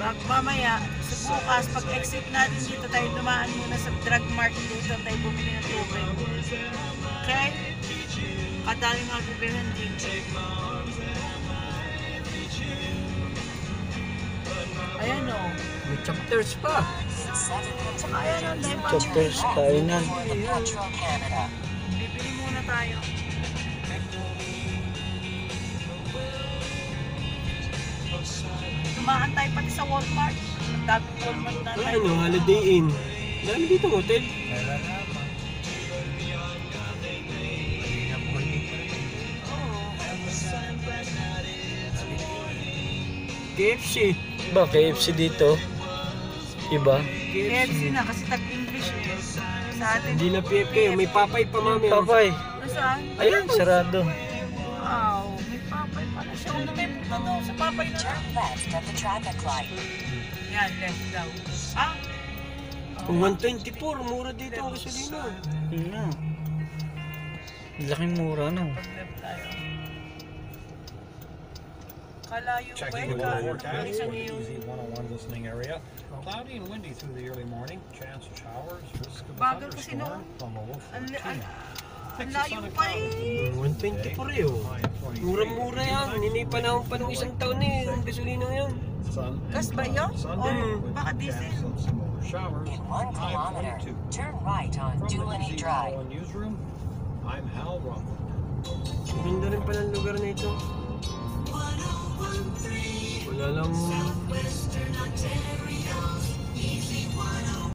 Mamaya, sa bukas, pag exit natin dito, tayo dumaan muna sa drug mart dito, tayo bumili ng tubig. Okay? Kadami mga bibilhan dito. Ayan o. May chapters pa. Ayan o, Chapters, kainan. bibili muna tayo. Dumaan tayo pati sa Walmart. Ang daming Walmart na tayo. Ano, Holiday Inn. Dami dito hotel. KFC. Ba, KFC dito? Iba? KFC na kasi tag-English eh. Sa atin. Hindi na PFK. May papay pa mami. Papay. Saan? Ayan, sarado. Wow, may papay pala siya. Ano may puto daw sa papay na Turn left at the traffic light. yan, left daw. Ah, Kung 124, mura dito ang gasolina. Yun na. Laking mura, no? pag left tayo. Kalayo ba Checking yun? the weather forecast Isang for the yun. EZ101 listening area. Cloudy and windy through the early morning. Chance of showers. Risk of a Bagal kasi thunderstorm noon. from a low Ang 14. layo pa eh. 124 eh oh. High of 23. Mura-mura yan. Hindi panahon pa nung isang taon eh. Ang gasolina yan. Sun. Gas ba yun? Sunday O with baka diesel? chance of some more showers. In 1 High of kilometer, 22. turn right on From the Dooley Drive. EZ101 newsroom, I'm Hal Rumble. Ganda rin pala ang lugar na ito. Wala lang